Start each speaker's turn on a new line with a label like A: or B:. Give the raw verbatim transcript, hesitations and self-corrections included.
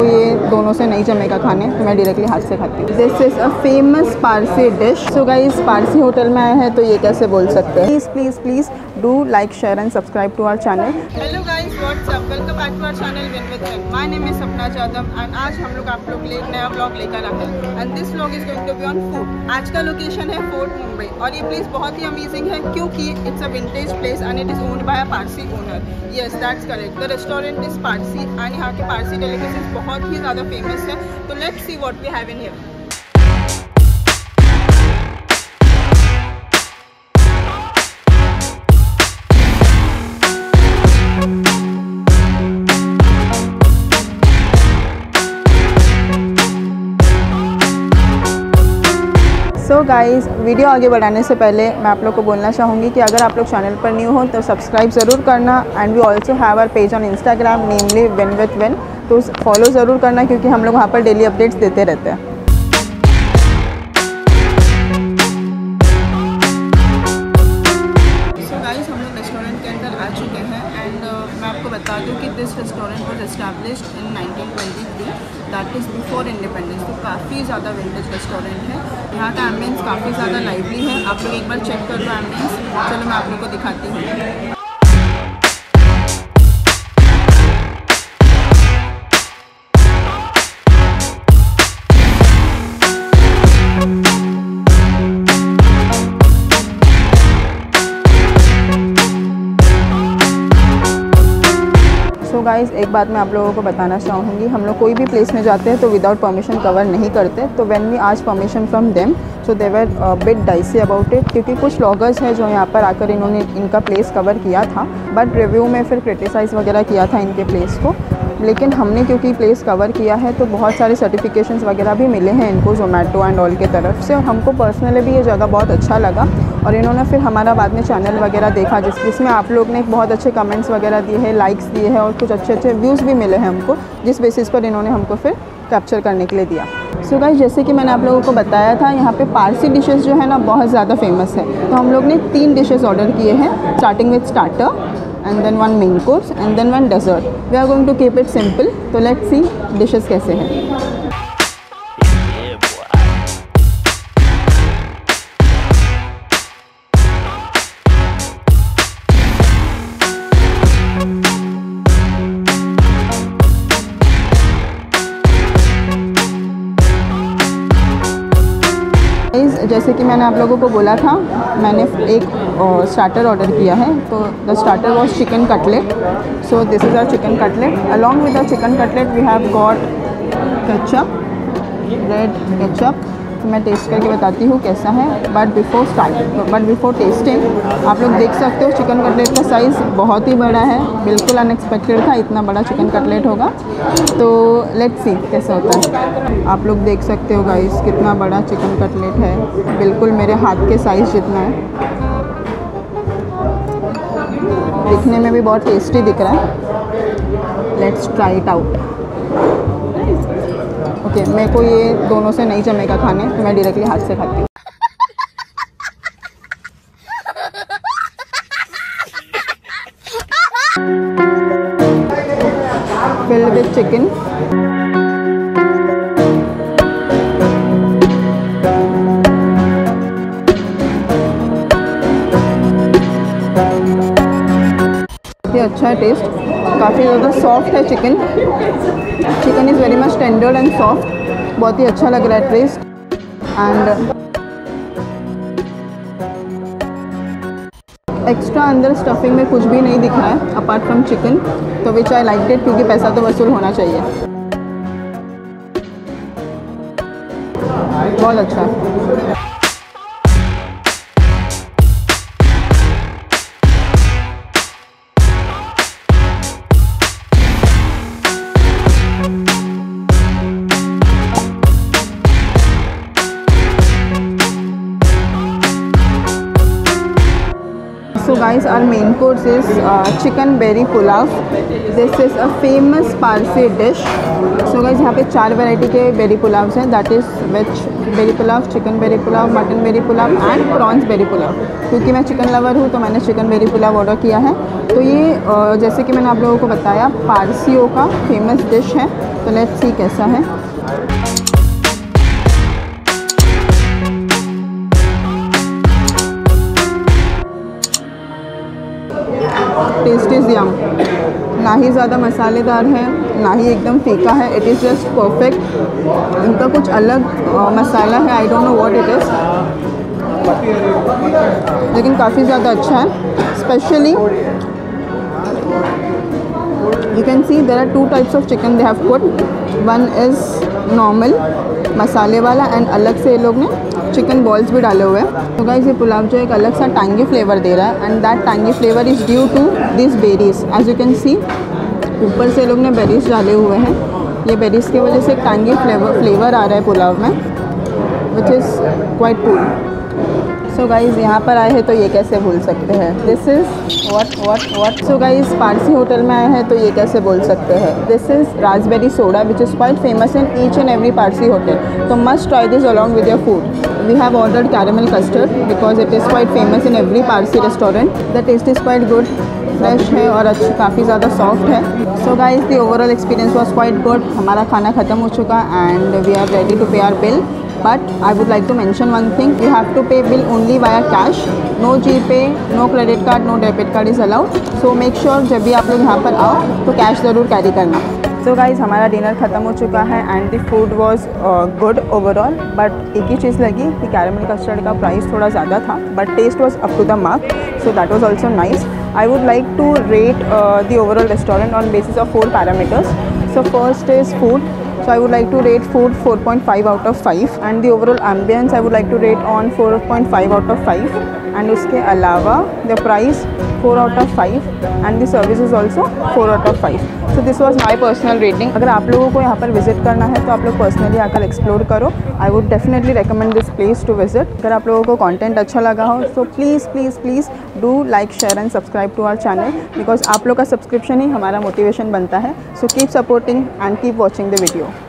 A: तो ये दोनों से नहीं जमेगा खाने, तो मैं डायरेक्टली हाथ से खाती हूँ। This is a famous Parsi dish. So guys, Parsi hotel में आए हैं तो ये कैसे बोल सकते हैं। Please please please do like share and subscribe to our channel. Hello guys, what's up, welcome back to our channel win with win. My name is Sapna Jadhav and आज हम लोग आप लोग लिए नया ब्लॉग लेकर आए हैं and this vlog is going to be on food. आज का लोकेशन है फोर्ट मुंबई और ये प्लेस बहुत ही अमेजिंग है क्योंकि it's a vintage place and it is owned by a Parsi owner. Yes, that's correct, the restaurant is Parsi and यहाँ के पारसी डेलिकेसीज बहुत ही ज़्यादा फेमस है। तो let's see what we have in here. So guys, video आगे बढ़ाने से पहले मैं आप लोग को बोलना चाहूँगी कि अगर आप लोग चैनल पर न्यू हो तो सब्सक्राइब ज़रूर करना and we also have our page on Instagram namely win with win, तो फॉलो ज़रूर करना क्योंकि हम लोग वहाँ पर डेली अपडेट्स देते रहते हैं। सो गाइज़, हम लोग रेस्टोरेंट के अंदर आ चुके हैं एंड uh, मैं आपको बता दूँ कि this restaurant was established in nineteen twenty three, that is before independence. तो काफ़ी ज़्यादा विंटेज रेस्टोरेंट है। यहाँ का एम्बियंस काफ़ी ज़्यादा लाइवली है। आप लोग एक बार चेक कर लो एम्बियंस। चलो मैं आप लोग को दिखाती हूँ। सो गाइस, एक बात मैं आप लोगों को बताना चाहूँगी, हम लोग कोई भी प्लेस में जाते हैं तो विदाउट परमिशन कवर नहीं करते। तो when we ask permission from them so they were bit dicey about it, क्योंकि कुछ व्लॉगर्स हैं जो यहाँ पर आकर इन्होंने इनका प्लेस कवर किया था बट रिव्यू में फिर क्रिटिसाइज़ वगैरह किया था इनके प्लेस को। लेकिन हमने क्योंकि प्लेस कवर किया है तो बहुत सारे सर्टिफिकेशंस वगैरह भी मिले हैं इनको जोमेटो एंड ऑल के तरफ से, और हमको पर्सनली भी ये जगह बहुत अच्छा लगा। और इन्होंने फिर हमारा बाद में चैनल वगैरह देखा जिस जिसमें आप लोग ने बहुत अच्छे कमेंट्स वगैरह दिए हैं, लाइक्स दिए हैं और कुछ अच्छे अच्छे व्यूज़ भी मिले हैं हमको, जिस बेसिस पर इन्होंने हमको फिर कैप्चर करने के लिए दिया। सो गाइस, जैसे कि मैंने आप लोगों को बताया था, यहाँ पे पारसी डिशेस जो है ना बहुत ज़्यादा फेमस है। तो हम लोग ने तीन डिशेस ऑर्डर किए हैं, starting with starter and then one main course and then one dessert. We are going to keep it simple. तो लेट्स सी डिशेस कैसे हैं। जैसे कि मैंने आप लोगों को बोला था, मैंने एक स्टार्टर ऑर्डर किया है। तो the starter was chicken cutlet. So this is our chicken cutlet. Along with the chicken cutlet we have got ketchup, red ketchup. तो मैं टेस्ट करके बताती हूँ कैसा है। But before start but before tasting आप लोग देख सकते हो चिकन कटलेट का साइज़ बहुत ही बड़ा है। बिल्कुल अनएक्सपेक्टेड था इतना बड़ा चिकन कटलेट होगा। तो लेट्स सी कैसा होता है। आप लोग देख सकते हो गाइस कितना बड़ा चिकन कटलेट है, बिल्कुल मेरे हाथ के साइज़ जितना है। दिखने में भी बहुत टेस्टी दिख रहा है। Let's try it out. Okay okay, मेरे को ये दोनों से नहीं जमेगा खाने, तो मैं डायरेक्टली हाथ से खाती हूँ। Filled with chicken. अच्छा है टेस्ट, काफ़ी ज़्यादा सॉफ्ट है chicken. Chicken is very much tender and soft. बहुत ही अच्छा लग रहा है टेस्ट। एंड एक्स्ट्रा अंदर स्टफिंग में कुछ भी नहीं दिख रहा है अपार्ट फ्रॉम चिकन, तो विच आई लाइक इट क्योंकि पैसा तो वसूल होना चाहिए। बहुत अच्छा है। So guys, guys, our main course is uh, chicken berry pulav. This is a famous Parsi dish. So guys, यहाँ पे चार वैरायटी के बेरी पुलाव्स हैं. That is veg berry pulao, chicken berry pulao, mutton berry pulao and prawns berry pulao. क्योंकि मैं chicken lover हूँ तो मैंने चिकन बेरी पुलाव ऑर्डर किया है. तो ये uh, जैसे कि मैंने आप लोगों को बताया, पारसियों का फेमस डिश है. तो लेट्स सी कैसा है. Taste is yum. ना ही ज़्यादा मसालेदार है, ना ही एकदम फीका है. It is just perfect. इनका कुछ अलग आ, मसाला है, I don't know what it is, लेकिन काफ़ी ज़्यादा अच्छा है. Specially you can see there are two types of chicken they have put. One is normal मसाले वाला एंड अलग से ये लोग ने चिकन बॉल्स भी डाले हुए हैं. तो गाइस, ये पुलाव जो एक अलग सा टैंगी फ्लेवर दे रहा है and that tangy flavour is due to this berries. As you can see, ऊपर से लोग ने बेरीज डाले हुए हैं. ये बेरीज की वजह से एक टैंगी फ्लेवर फ्लेवर आ रहा है पुलाव में, which is quite cool. So guys, यहाँ पर आए हैं तो ये कैसे भूल सकते हैं. This is what what what so guys, Parsi hotel में आए हैं तो ये कैसे बोल सकते हैं. This is raspberry soda which is quite famous in each and every Parsi hotel. तो must try this along with your food. We have ordered caramel custard because it is quite famous in every Parsi restaurant. The taste is quite good, fresh है और अच्छा, काफ़ी ज़्यादा soft है. So guys, the overall experience was quite good. हमारा खाना ख़त्म हो चुका and we are ready to pay our bill. But I would like to mention one thing. You have to pay bill only via cash. No GPay, no credit card, no debit card is allowed. So make sure जब भी आप लोग यहाँ पर आओ तो cash ज़रूर carry करना. सो गाइज़, हमारा डिनर ख़त्म हो चुका है and the food was good overall. But एक ही चीज़ लगी कि कैरेमल कस्टर्ड का प्राइस थोड़ा ज़्यादा था, but taste was up to the mark. So that was also nice. I would like to rate the overall restaurant on basis of four parameters. So first is food. So I would like to rate food four point five out of five and the overall ambience I would like to rate on four point five out of five. And उसके अलावा the price four out of five and the service is also four out of five. So this was my personal rating. अगर आप लोगों को यहाँ पर visit करना है तो आप लोग पर्सनली आकर एक्सप्लोर करो. I would definitely recommend this place to visit. अगर आप लोगों को कंटेंट अच्छा लगा हो तो please please please do like, share and subscribe to our channel because आप लोग का सब्सक्रिप्शन ही हमारा मोटिवेशन बनता है. So keep supporting and keep watching the video.